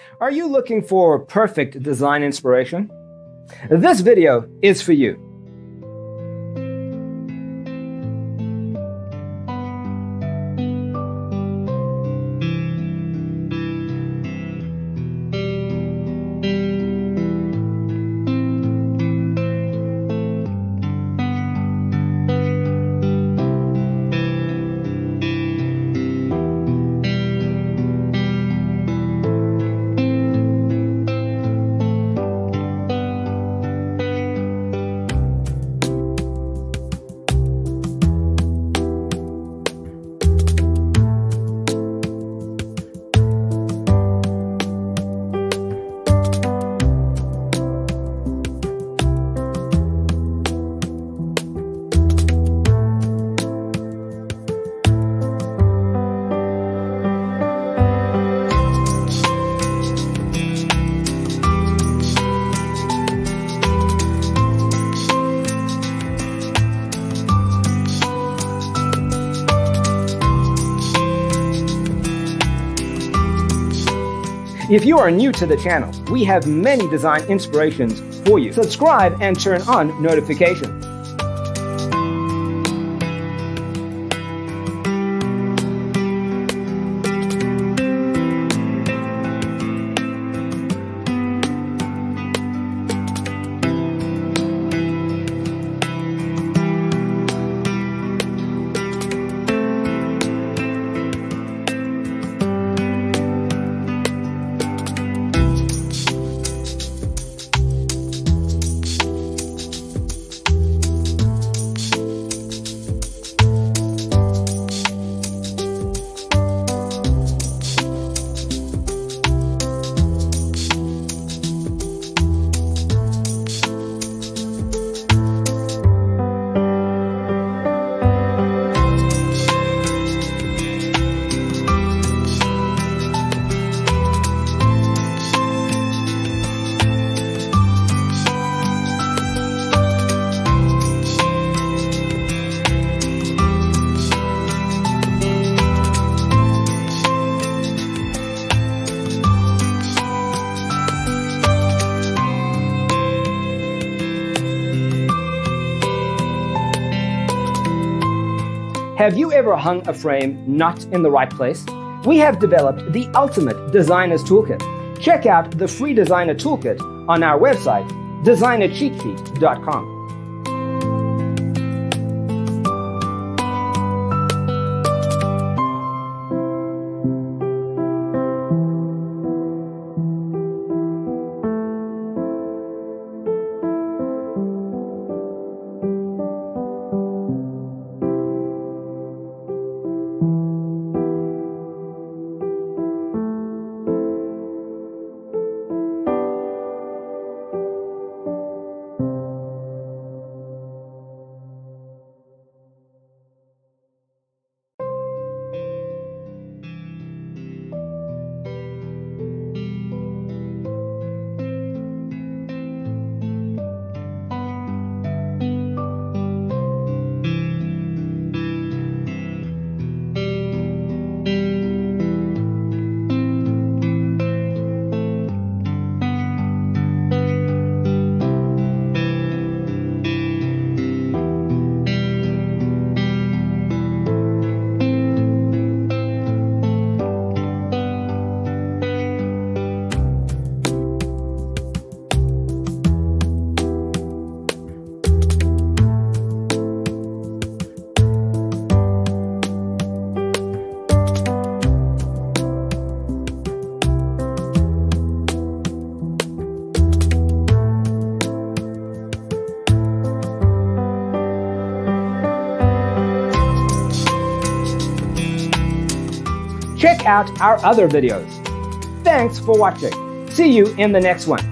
Are you looking for perfect design inspiration? This video is for you. If you are new to the channel, we have many design inspirations for you. Subscribe and turn on notifications. Have you ever hung a frame not in the right place? We have developed the ultimate designer's toolkit. Check out the free designer toolkit on our website, designercheatsheet.com. Check out our other videos. Thanks for watching. See you in the next one.